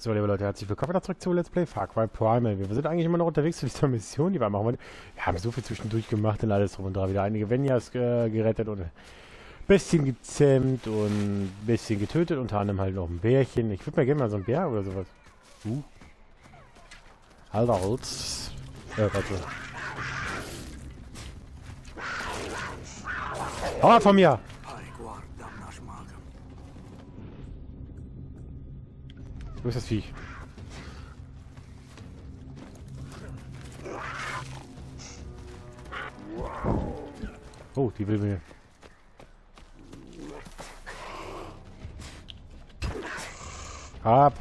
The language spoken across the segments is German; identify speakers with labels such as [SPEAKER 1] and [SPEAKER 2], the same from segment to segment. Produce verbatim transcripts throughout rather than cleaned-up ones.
[SPEAKER 1] So, liebe Leute, herzlich willkommen zurück zu Let's Play Far Cry Primal. Wir sind eigentlich immer noch unterwegs zu dieser Mission, die wir machen wollen. Wir haben so viel zwischendurch gemacht und alles drum und dran. Wieder einige Venias äh, gerettet und ein bisschen gezähmt und ein bisschen getötet. Unter anderem halt noch ein Bärchen. Ich würde mir gerne mal so ein Bär oder sowas. Uh. Alter Holz. Äh, warte. Hau ab von mir! Wo ist das Viech? Oh, die will mir. Ab!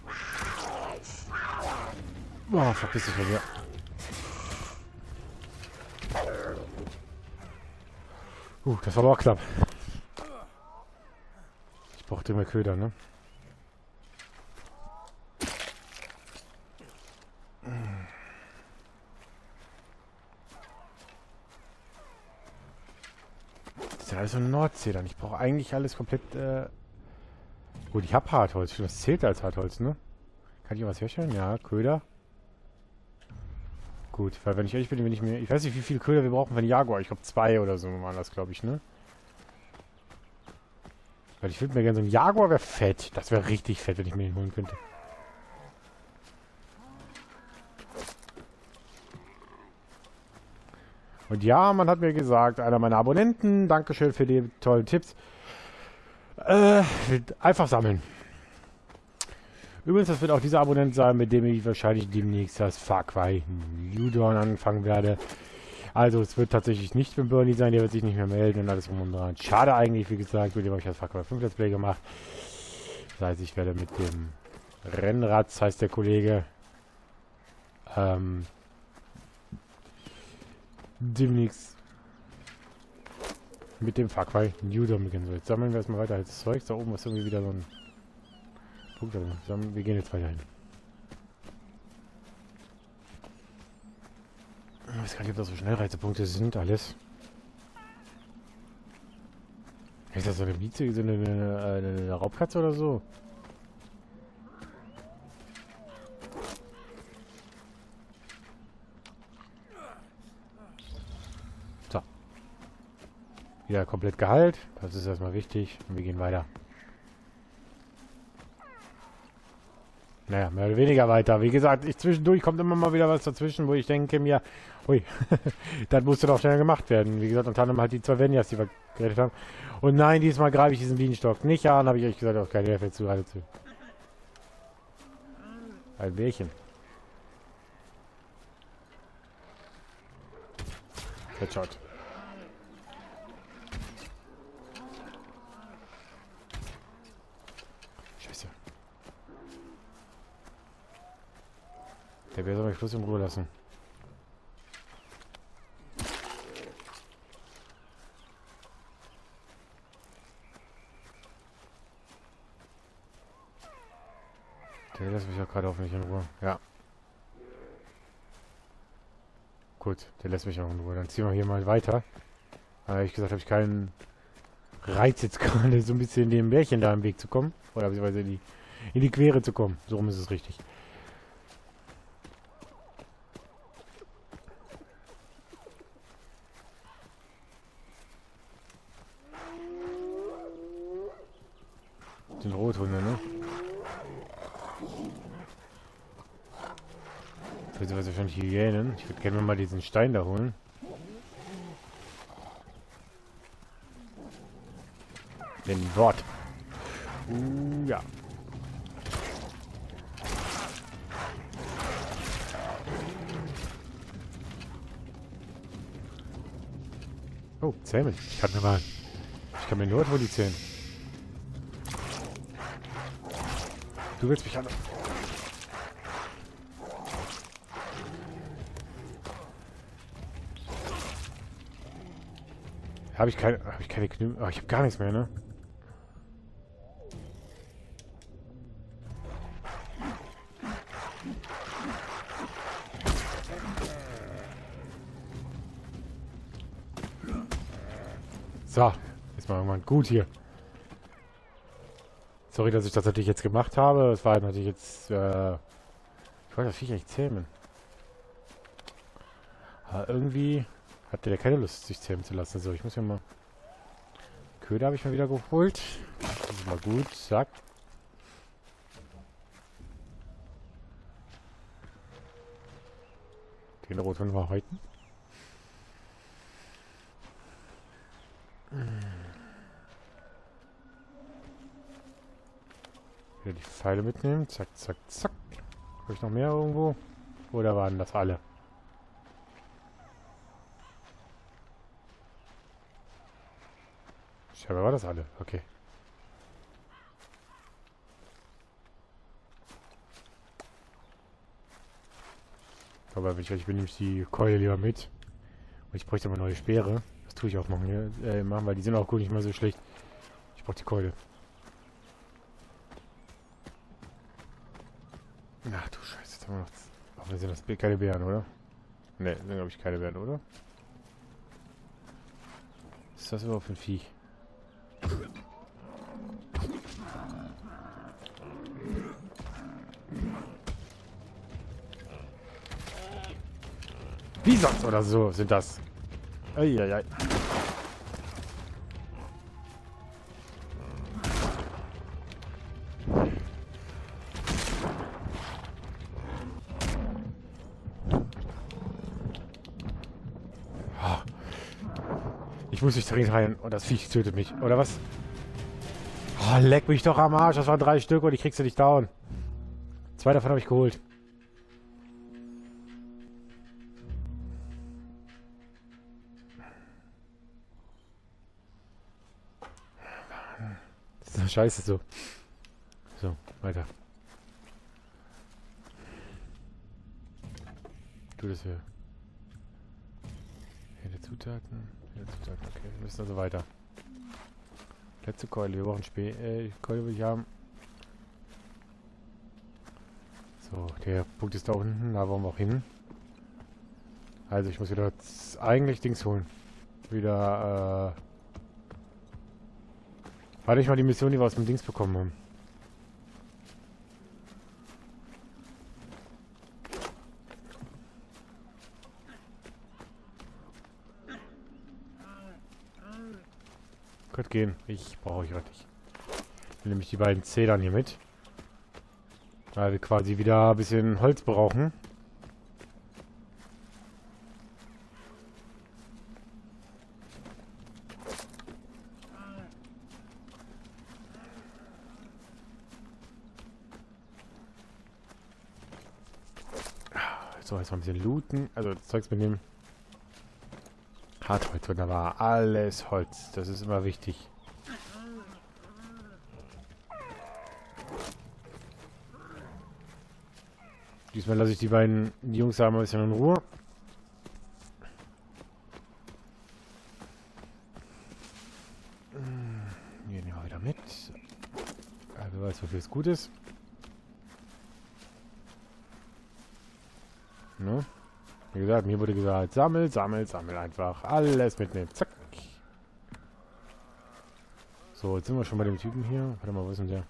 [SPEAKER 1] Boah, verpiss dich von mir. Uh, das war aber auch knapp. Ich brauchte immer Köder, ne? Das ist ja alles so Nordsee dann. Ich brauche eigentlich alles komplett, äh... Gut, ich habe Hartholz. Das zählt als Hartholz, ne? Kann ich was herstellen? Ja, Köder. Gut, weil wenn ich ehrlich bin, wenn ich mir... Ich weiß nicht, wie viele Köder wir brauchen für den Jaguar. Ich glaube zwei oder so waren das, glaube ich, ne? Weil ich würde mir gerne so ein Jaguar wäre fett. Das wäre richtig fett, wenn ich mir den holen könnte. Und ja, man hat mir gesagt, einer meiner Abonnenten, Dankeschön für die tollen Tipps, äh, einfach sammeln. Übrigens, das wird auch dieser Abonnent sein, mit dem ich wahrscheinlich demnächst das Far Cry New Dawn anfangen werde. Also es wird tatsächlich nicht mit Bernie sein, der wird sich nicht mehr melden und alles rum und dran. Schade eigentlich, wie gesagt, mit dem habe ich das Far Cry fünf Let's Play gemacht. Das heißt, ich werde mit dem Rennrad, heißt der Kollege, ähm, demnächst mit dem Far Cry New Dawn beginnen. So, jetzt sammeln wir erstmal weiter als Zeug. Da oben ist irgendwie wieder so ein Punkt. Wir gehen jetzt weiter hin. Ich weiß gar nicht, ob das so Schnellreisepunkte sind, alles. Ist das so eine Mieze, so eine, eine, eine, eine Raubkatze oder so? So. Wieder komplett geheilt. Das ist erstmal wichtig. Und wir gehen weiter. Naja, mehr oder weniger weiter. Wie gesagt, ich zwischendurch kommt immer mal wieder was dazwischen, wo ich denke mir, ui, das musste doch schnell gemacht werden. Wie gesagt, unter anderem halt die zwei Venias, die wir gerettet haben. Und nein, diesmal greife ich diesen Bienenstock nicht an, habe ich euch gesagt, auch keine Hilfe zu, gerade zu. Ein Bärchen. Headshot. Scheiße. Der Bär soll mich bloß in Ruhe lassen. Der lässt mich ja gerade auf mich in Ruhe. Ja. Gut, der lässt mich auch in Ruhe. Dann ziehen wir hier mal weiter. Aber ehrlich gesagt habe ich keinen Reiz jetzt gerade so ein bisschen dem Bärchen da im Weg zu kommen. Oder beziehungsweise in die, in die Quere zu kommen. So rum ist es richtig. Den Rothunde, ne? Für sowas wahrscheinlich Hyänen. Ich würde gerne mal diesen Stein da holen. Den Wort. Uh, ja. Oh, zähmen. Ich kann mir mal. Ich kann mir nur wo die zählen. Du willst mich an. Habe ich keine. Habe ich keine Knü. Oh, ich habe gar nichts mehr, ne? So, ist mal irgendwann gut hier. Sorry, dass ich das natürlich jetzt gemacht habe. Es war natürlich jetzt... Äh, ich wollte das Viech echt zähmen. Aber irgendwie hatte der keine Lust, sich zähmen zu lassen. So, ich muss ja mal... Köder habe ich mir wieder geholt. Das ist mal gut. Zack. Den roten war heute. Wieder die Pfeile mitnehmen. Zack, zack, zack. Habe ich noch mehr irgendwo? Oder waren das alle? Scheinbar war das alle. Okay. Aber wenn ich ehrlich bin, nehme ich die Keule lieber mit. Und ich bräuchte aber neue Speere. Das tue ich auch machen, hier, äh, machen, weil die sind auch gut nicht mal so schlecht. Ich brauche die Keule. Ach du Scheiße, jetzt haben wir noch... Ach, sind das keine Bären, oder? Ne, sind glaube ich keine Bären, oder? Was ist das überhaupt für ein Vieh? Bisons oder so sind das. Eieiei. Ich muss mich dringend heilen und das Viech tötet mich, oder was? Oh, leck mich doch am Arsch, das waren drei Stück und ich krieg's ja nicht down. Zwei davon habe ich geholt. Das ist doch scheiße so. So, weiter. Tu das hier. Hier die Zutaten. Hier die Zutaten, okay. Wir müssen also weiter. Letzte Keule, wir brauchen Spee. Äh, Keule will ich haben. So, der Punkt ist da unten, da wollen wir auch hin. Also ich muss wieder eigentlich Dings holen. Wieder, äh... War nicht mal die Mission, die wir aus dem Dings bekommen haben. Könnt gehen. Ich brauche euch heute nicht. Ich nehme nämlich die beiden Zedern hier mit. Weil wir quasi wieder ein bisschen Holz brauchen. So, jetzt mal ein bisschen looten. Also das Zeugs mitnehmen. Hartholz, wunderbar. Alles Holz. Das ist immer wichtig. Diesmal lasse ich die beiden die Jungs da mal ein bisschen in Ruhe. Hier nehmen wir wieder mit. Also weiß, wofür es gut ist. Ne? Wie gesagt, mir wurde gesagt, sammel, sammel, sammel einfach. Alles mitnehmen. Zack. So, jetzt sind wir schon bei dem Typen hier. Warte mal, wo ist denn der?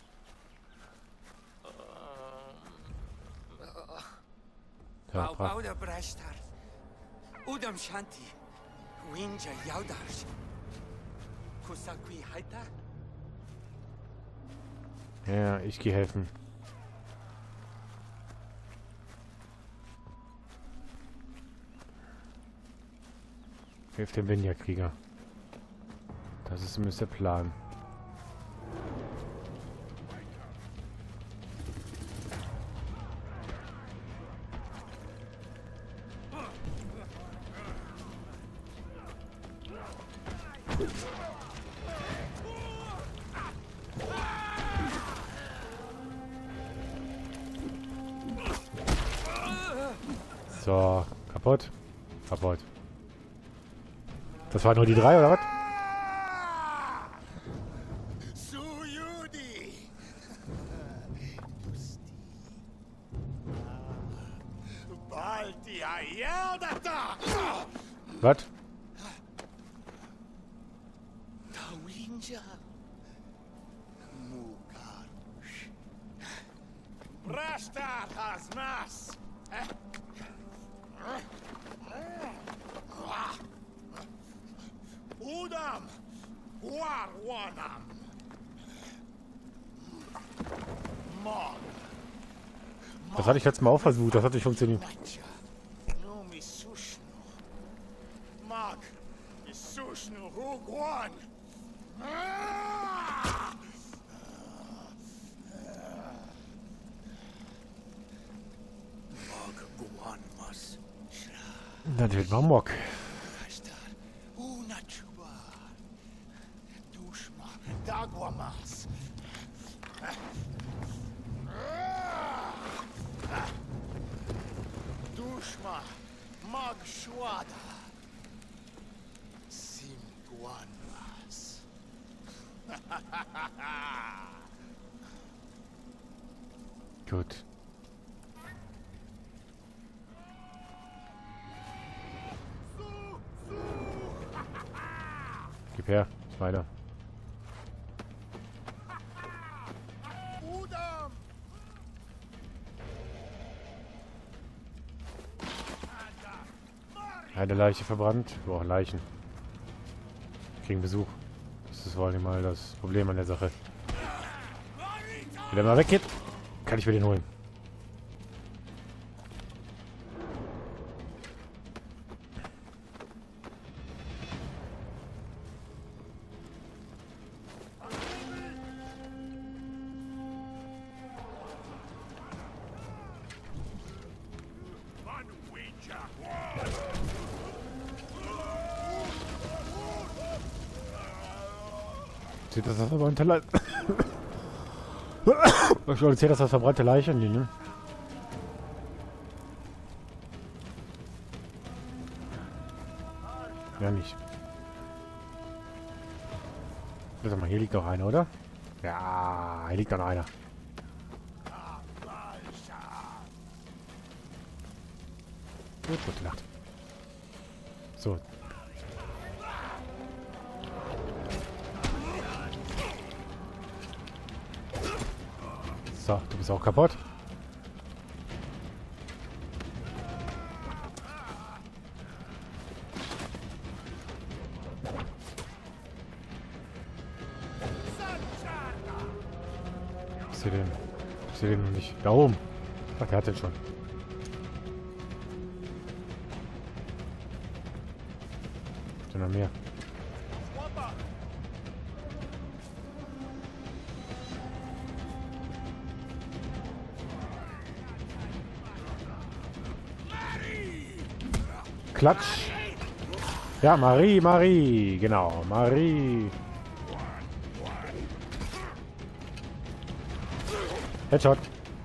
[SPEAKER 1] Ja, ja, ich gehe helfen. Hilft dem Vinja-Krieger. Das ist zumindest der Plan. So, kaputt. Kaputt. Das waren nur die drei, oder was? Was?
[SPEAKER 2] Rastar has nas. Udam. Warwanam. Mog.
[SPEAKER 1] Das hatte ich letztes Mal auch versucht, das hat nicht funktioniert.
[SPEAKER 2] No misushnu. Mag. Misushnu hugwan.
[SPEAKER 1] Das wird mal Mock.
[SPEAKER 2] Dagwamas. Dushma Magshwada. Simguanmas.
[SPEAKER 1] Gut. Gib her, weiter. Eine Leiche verbrannt. Boah, Leichen. Kriegen Besuch. Das ist wohl nicht mal das Problem an der Sache. Wenn der mal weggeht, kann ich mir den holen. Sieht das das verbrannte Leiche? Ich glaube, zählt das das verbrannte Leiche? Nee, ne? Ja, nicht. Sag mal, hier liegt doch einer, oder? Ja, hier liegt doch noch einer. Gut, gute Nacht. So. So, du bist auch kaputt. Ich sehe den. Ich sehe den noch nicht. Da oben. Ach, der hat den schon. Ist noch mehr. Klatsch. Ja, Marie, Marie. Genau, Marie. Headshot.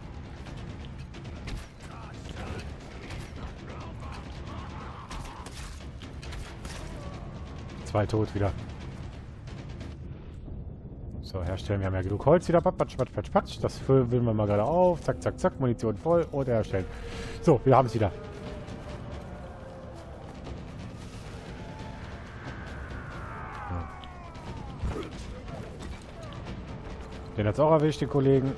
[SPEAKER 1] Zwei tot wieder. So, herstellen. Wir haben ja genug Holz wieder. Patsch, patsch, patsch, patsch. Das füllen wir mal gerade auf. Zack, zack, zack. Munition voll. Und herstellen. So, wir haben es wieder. Den hat's auch erwischt, den Kollegen.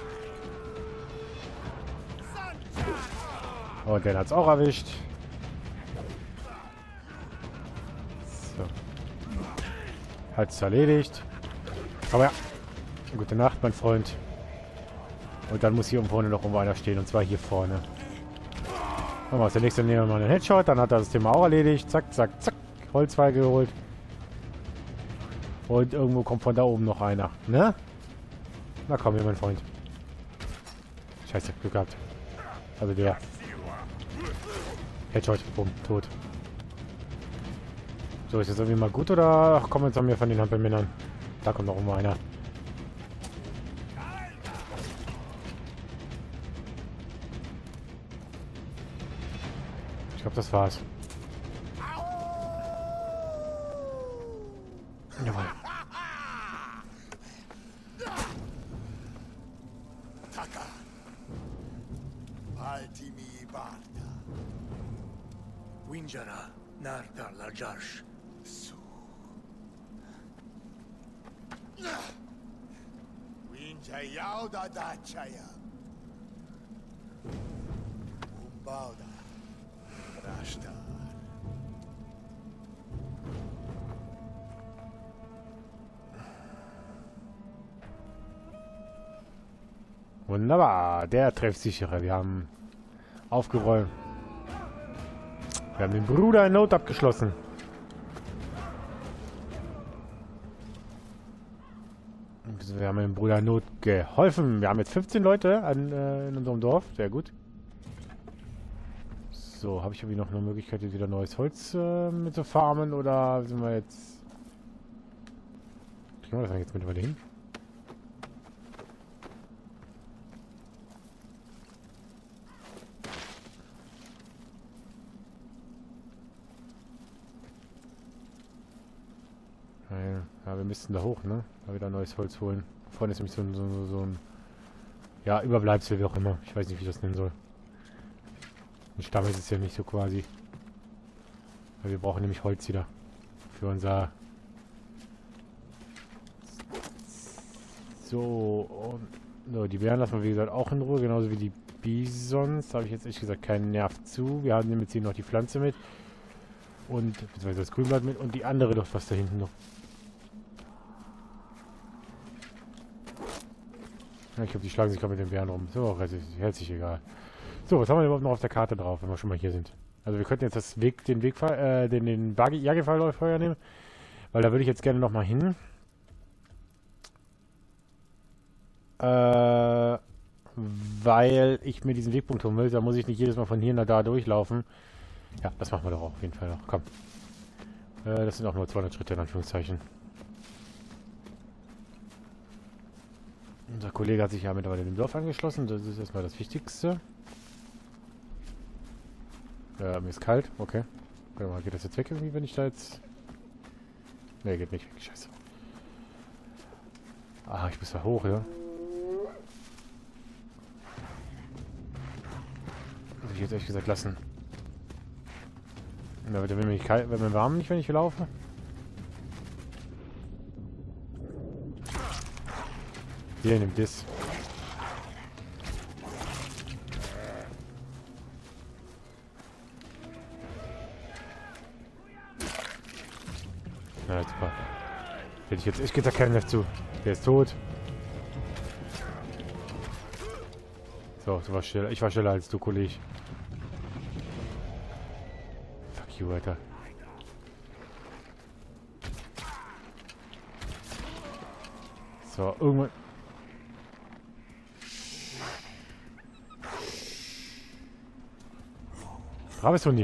[SPEAKER 1] Und den hat's auch erwischt. So. Hat's erledigt. Aber ja. Gute Nacht, mein Freund. Und dann muss hier vorne noch irgendwo einer stehen. Und zwar hier vorne. Machen wir aus der nächsten nehmen wir mal einen Headshot. Dann hat er das Thema auch erledigt. Zack, zack, zack. Holzweige geholt. Und irgendwo kommt von da oben noch einer. Ne? Na komm hier, mein Freund. Scheiße, Glück gehabt. Also der. Headshot, bumm, tot. So, ist das irgendwie mal gut oder ach, kommen jetzt an mir von den Hampelmännern? Da kommt noch immer einer. Ich glaube, das war's. Jawohl.
[SPEAKER 2] Taka. Altimi Barda. Winjara Narda Lajarsh. Su. Winja Yauda Dachaya. Bauda. Rashtar.
[SPEAKER 1] Wunderbar, der Treffsichere. Wir haben aufgeräumt. Wir haben den Bruder in Not abgeschlossen. Wir haben dem Bruder in Not geholfen. Wir haben jetzt fünfzehn Leute an, äh, in unserem Dorf. Sehr gut. So, habe ich irgendwie noch eine Möglichkeit, jetzt wieder neues Holz äh, mit zu farmen? Oder sind wir jetzt... Kriegen wir das eigentlich jetzt mittlerweile hin? Ja, wir müssten da hoch, ne? Da wieder neues Holz holen. Vorne ist nämlich so, so, so, so ein... Ja, Überbleibsel, wie auch immer. Ich weiß nicht, wie ich das nennen soll. Ein Stamm ist es ja nicht so quasi. Weil wir brauchen nämlich Holz wieder. Für unser... So, und... So, die Bären lassen wir, wie gesagt, auch in Ruhe. Genauso wie die Bisons. Da habe ich jetzt ehrlich gesagt keinen Nerv zu. Wir haben jetzt hier noch die Pflanze mit. Und, beziehungsweise das Grünblatt mit. Und die andere Luft, was da hinten noch... Ja, ich glaube, die schlagen sich gerade mit den Bären rum. So, herzlich egal. So, was haben wir überhaupt noch auf der Karte drauf, wenn wir schon mal hier sind? Also wir könnten jetzt das Weg, den Weg, äh, den, den Jagdfeuer nehmen. Weil da würde ich jetzt gerne nochmal hin. Äh, weil ich mir diesen Wegpunkt holen will. Da muss ich nicht jedes Mal von hier nach da durchlaufen. Ja, das machen wir doch auch auf jeden Fall noch. Komm. Äh, das sind auch nur zweihundert Schritte, in Anführungszeichen. Unser Kollege hat sich ja mittlerweile dem Dorf angeschlossen. Das ist erstmal das Wichtigste. Ja, mir ist kalt. Okay. Warte mal, geht das jetzt weg irgendwie, wenn ich da jetzt... Ne, geht nicht weg. Scheiße. Ah, ich muss da hoch, ja. Muss ich jetzt ehrlich gesagt lassen. Na, wird mir nicht kalt, wird mir warm nicht, wenn ich hier laufe? Hier, nimm das. Na, super. Hätte ich jetzt echt gesagt keinen Nerv zu. Der ist tot. So, du warst schneller. Ich war schneller als du, Kollege. Fuck you, Alter. So, irgendwann... Braves Hundi.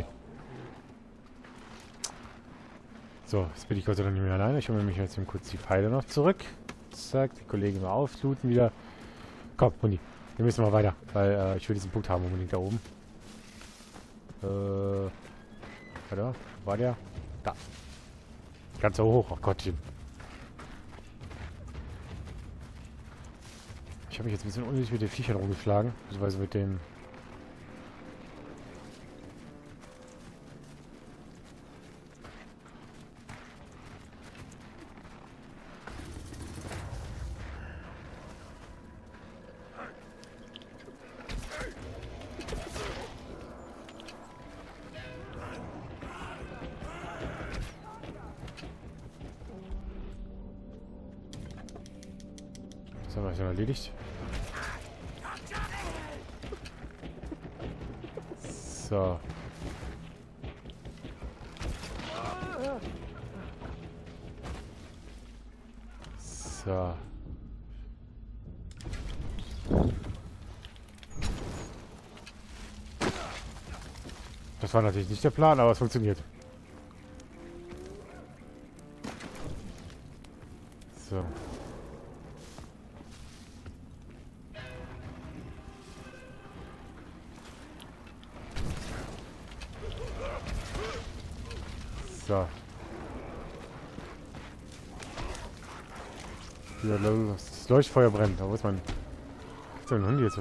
[SPEAKER 1] So, jetzt bin ich Gott sei Dank nicht mehr alleine. Ich hole mich jetzt kurz die Pfeile noch zurück. Zack, die Kollegen mal auflooten wieder. Komm, Hundi. Wir müssen mal weiter, weil äh, ich will diesen Punkt haben unbedingt da oben. Äh, warte, wo war der? Da. Ganz so hoch, oh Gottchen. Ich habe mich jetzt ein bisschen unnötig mit den Viechern rumgeschlagen, beziehungsweise mit den... Das haben wir schon erledigt. So. So. Das war natürlich nicht der Plan, aber es funktioniert. So. So. Ja, das Leuchtfeuer brennt. Da muss man. Was ist denn ein Hund jetzt so?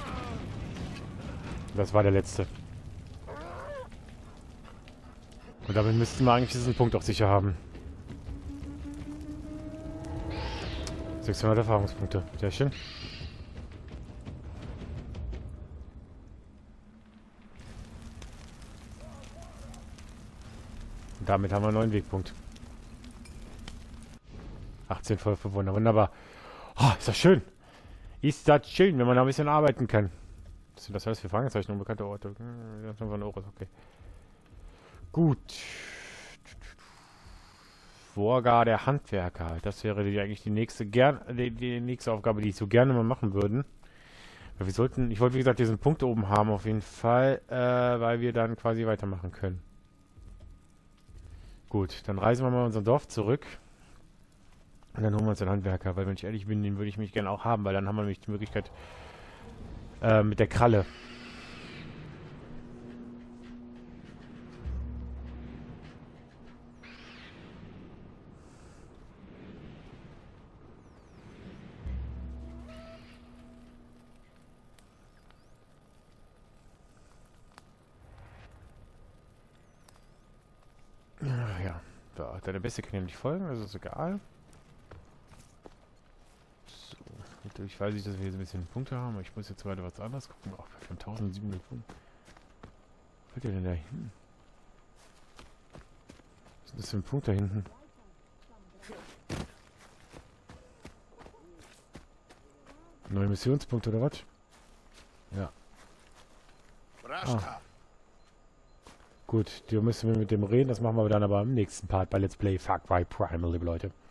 [SPEAKER 1] Das war der letzte. Und damit müssten wir eigentlich diesen Punkt auch sicher haben. sechshundert Erfahrungspunkte. Sehr schön. Und damit haben wir einen neuen Wegpunkt. achtzehn Vollbewohner. Wunderbar. Oh, ist das schön. Ist das schön, wenn man da ein bisschen arbeiten kann. Was sind das alles für Fragezeichen? Unbekannte Orte. Hm, okay. Gut. Vorgar der Handwerker. Das wäre die, eigentlich die nächste gern, die, die nächste Aufgabe, die ich so gerne mal machen würden. Weil wir sollten, ich wollte wie gesagt diesen Punkt oben haben auf jeden Fall, äh, weil wir dann quasi weitermachen können. Gut, dann reisen wir mal in unser Dorf zurück. Und dann holen wir uns den Handwerker, weil wenn ich ehrlich bin, den würde ich mich gerne auch haben, weil dann haben wir nämlich die Möglichkeit äh, mit der Kralle. Ja, ja. Da, deine Beste kann ja nicht folgen, also ist egal. So, natürlich weiß ich, dass wir jetzt ein bisschen Punkte haben, aber ich muss jetzt weiter was anderes gucken. Auch wir haben eintausendsiebenhundert Punkte. Was fällt dir denn da hinten? Was ist das für ein Punkt da hinten? Neue Missionspunkte oder was? Ja. Ah. Gut, da müssen wir mit dem reden. Das machen wir dann aber im nächsten Part bei Let's Play Far Cry Primal, liebe Leute.